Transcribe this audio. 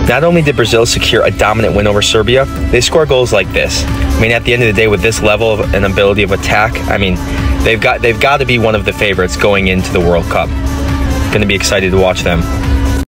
Not only did Brazil secure a dominant win over Serbia, they score goals like this. I mean, at the end of the day, with this level of an ability of attack, I mean, they've got to be one of the favorites going into the World Cup. Going to be excited to watch them.